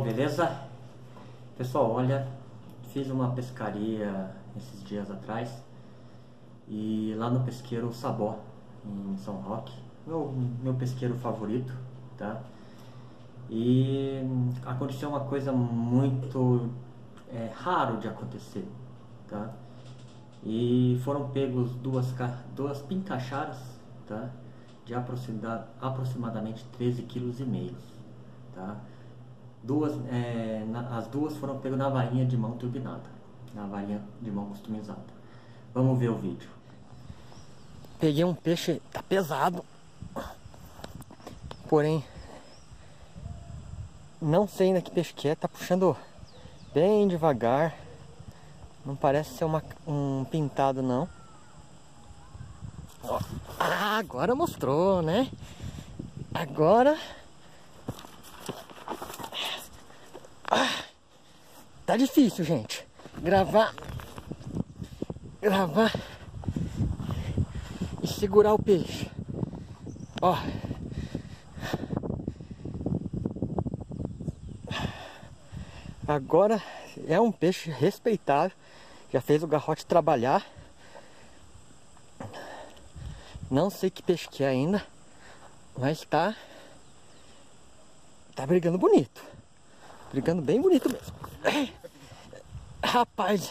beleza? Pessoal, olha, fiz uma pescaria esses dias atrás e lá no pesqueiro Sabó, em São Roque, meu pesqueiro favorito, tá? E aconteceu uma coisa muito raro de acontecer, tá? E foram pegos duas pincacharas, tá? De aproximadamente 13,5 kg, tá? As duas foram pegas na varinha de mão turbinada, na varinha de mão customizada. Vamos ver o vídeo. Peguei um peixe, tá pesado, porém não sei ainda que peixe que é, tá puxando bem devagar, não parece ser um pintado não. Ó. Ah, agora mostrou, né? Agora tá difícil, gente, gravar e segurar o peixe. Ó, agora é um peixe respeitável, já fez o garrote trabalhar. Não sei que peixe que é ainda, mas tá brigando bonito, brigando bem bonito mesmo. Rapaz,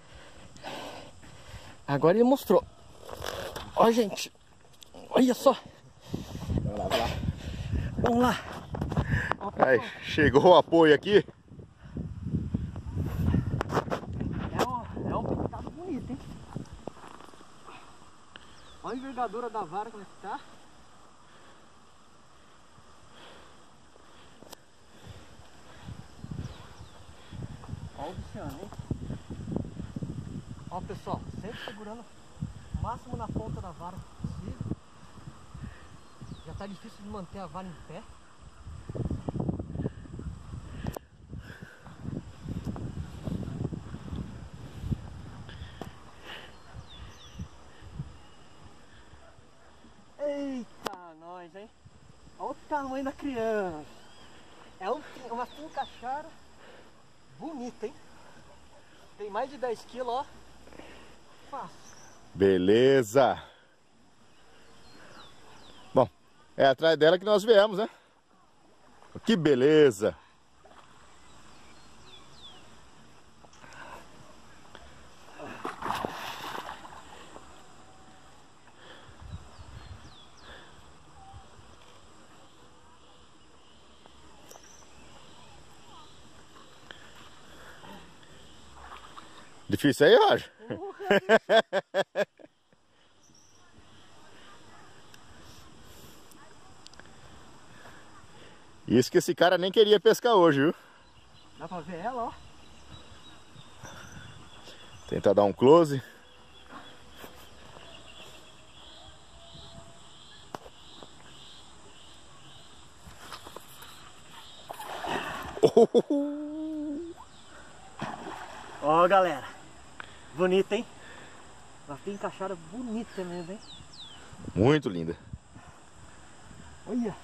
agora ele mostrou. Ó, gente, olha só. Vai lá. Vamos lá. Aí, chegou o apoio aqui. É um pintado bonito, hein? Olha a envergadura da vara como é que tá. Olha o oceano, hein? Ó, pessoal, sempre segurando o máximo na ponta da vara possível. Já tá difícil de manter a vara em pé. Eita, nós, hein? Olha o tamanho da criança. É uma pincaxara bonita, hein? Tem mais de 10 kg, ó. Fácil. Beleza. Bom, é atrás dela que nós viemos, né? Que beleza. Difícil aí, Roger? Isso que esse cara nem queria pescar hoje, viu? Dá pra ver ela, ó. Tentar dar um close. Ó, galera. Bonita, hein? Uma pincaxara bonita mesmo, hein? Muito linda. Olha.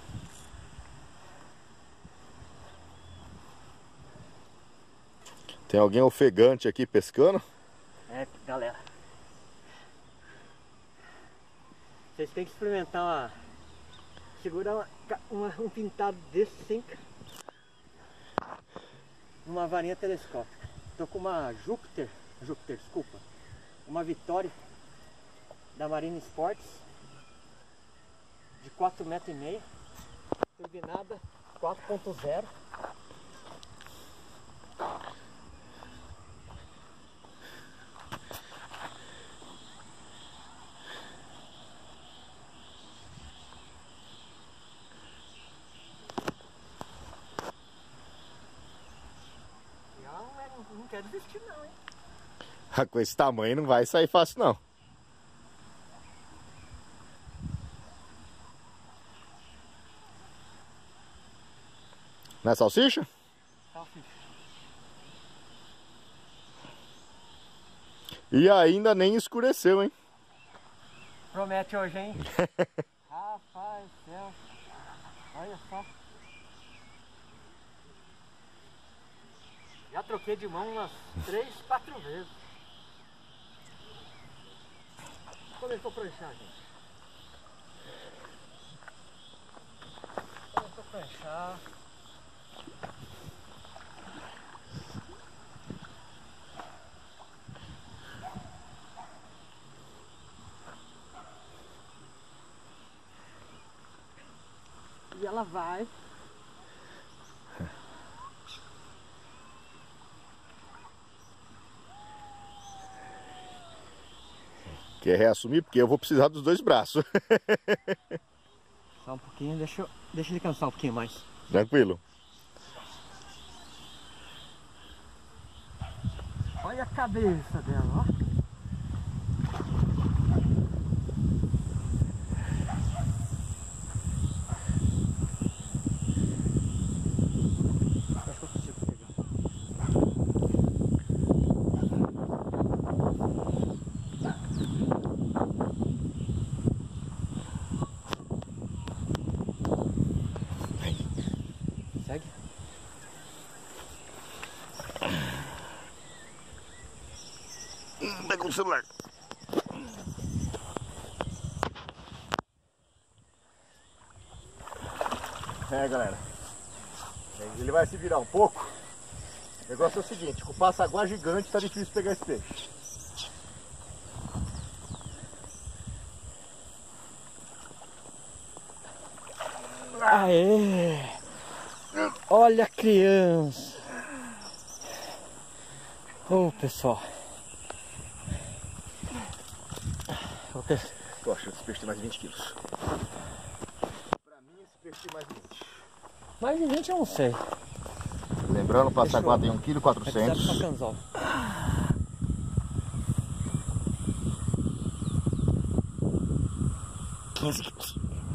Tem alguém ofegante aqui pescando? É, galera. Vocês têm que experimentar segurar um pintado desse sem uma varinha telescópica. Tô com uma Júpiter, desculpa. Uma Vitória da Marine Sports de 4,5 metros, turbinada 4.0. Não quero desistir não, hein? Com esse tamanho não vai sair fácil não. Não é salsicha? Salsicha. E ainda nem escureceu, hein? Promete hoje, hein? Rapaz do céu. Olha só. Já troquei de mão umas 3, 4 vezes. Começou a pranchar, gente. Começou a pranchar. E ela vai. Quer reassumir? Porque eu vou precisar dos 2 braços. Só um pouquinho, deixa ele cansar um pouquinho mais. Tranquilo. Olha a cabeça dela, ó. Acho que eu consigo pegar. Segue. Pega o celular. Galera. Ele vai se virar um pouco. O negócio é o seguinte, com o passaguá gigante tá difícil pegar esse peixe. Aê! Olha a criança! Ô, pessoal! Eu acho que esse peixe tem mais de 20 quilos. Pra mim esse peixe tem mais de 20. Mais de 20 eu não sei. Lembrando, o passaguá tem 1,4 kg. 15 quilos.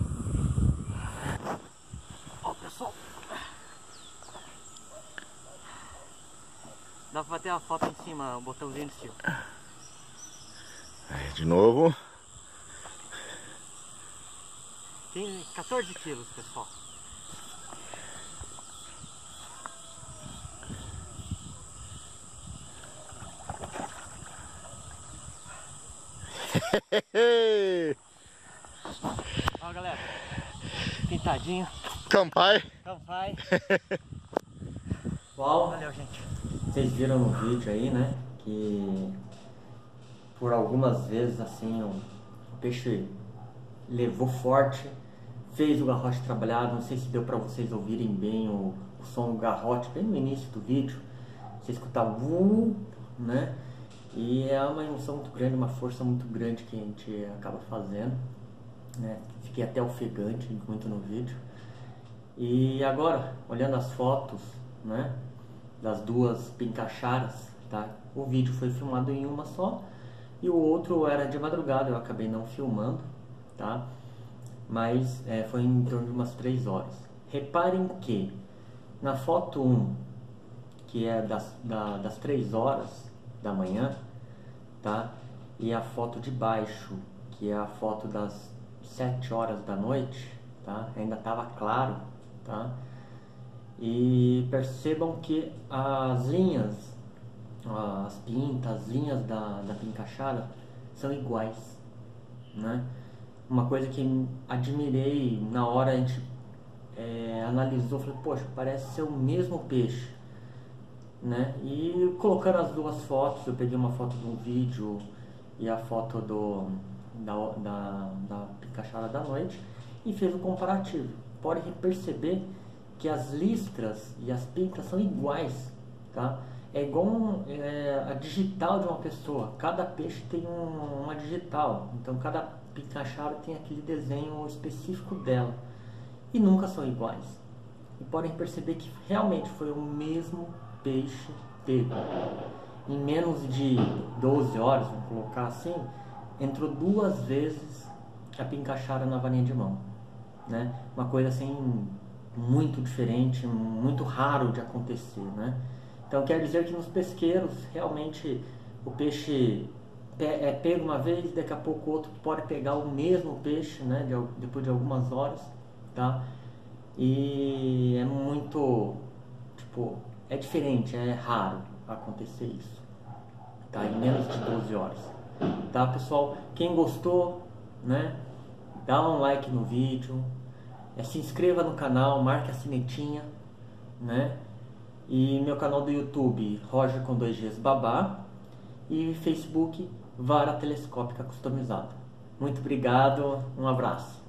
Ó, pessoal. Dá pra bater a foto em cima, o botãozinho de cima. Aí, de novo. Tem 14 quilos, pessoal. Ó, galera. Pintadinho. Campai. Campai. Bom, Valeu, gente. vocês viram no vídeo aí, né? Que por algumas vezes assim o peixe levou forte, fez o garrote trabalhar. Não sei se deu pra vocês ouvirem bem o som do garrote bem no início do vídeo. Você escutar né? E é uma emoção muito grande, uma força muito grande que a gente acaba fazendo, né? Fiquei até ofegante muito no vídeo. E agora, olhando as fotos, né, das duas pincacharas, tá? O vídeo foi filmado em uma só e o outro era de madrugada, eu acabei não filmando, tá? Mas foi em torno de umas 3 horas. Reparem que na foto 1, que é das 3 horas da manhã, tá? E a foto de baixo, que é a foto das 7 horas da noite, tá? Ainda estava claro, tá? E percebam que as linhas, as pintas, as linhas da pincachara são iguais, né? Uma coisa que admirei na hora a gente analisou, falei, poxa, parece ser o mesmo peixe, né? E colocando as duas fotos, eu peguei uma foto de um vídeo e a foto da pincachara da noite e fez o comparativo. Pode perceber que as listras e as pincas são iguais, tá? É igual a digital de uma pessoa. Cada peixe tem uma digital, então cada pincachara tem aquele desenho específico dela e nunca são iguais. E podem perceber que realmente foi o mesmo peixe pego. Em menos de 12 horas, vamos colocar assim, entrou 2 vezes a pincachara na varinha de mão, né? Uma coisa assim muito diferente, muito raro de acontecer, né? Então quer dizer que nos pesqueiros realmente o peixe é pego uma vez, daqui a pouco o outro pode pegar o mesmo peixe, né? Depois de algumas horas, tá? E é muito, tipo, é diferente, é raro acontecer isso, tá? Em menos de 12 horas, tá, pessoal? Quem gostou, né, dá um like no vídeo, se inscreva no canal, marque a sinetinha, né? E meu canal do YouTube, Roger com 2Gs Babá, e Facebook, Vara Telescópica Customizada. Muito obrigado, um abraço.